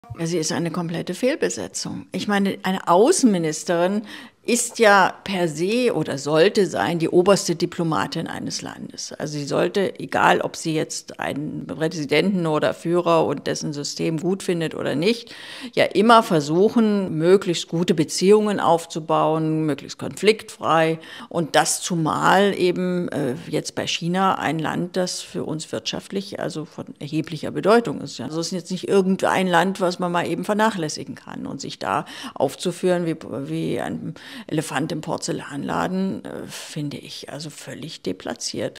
Ja, sie ist eine komplette Fehlbesetzung. Ich meine, eine Außenministerin ist ja per se oder sollte sein die oberste Diplomatin eines Landes. Also sie sollte, egal ob sie jetzt einen Präsidenten oder Führer und dessen System gut findet oder nicht, ja immer versuchen, möglichst gute Beziehungen aufzubauen, möglichst konfliktfrei. Und das zumal eben jetzt bei China ein Land, das für uns wirtschaftlich also von erheblicher Bedeutung ist. Also es ist jetzt nicht irgendein Land, was man mal eben vernachlässigen kann. Und sich da aufzuführen wie ein Elefant im Porzellanladen, finde ich also völlig deplatziert.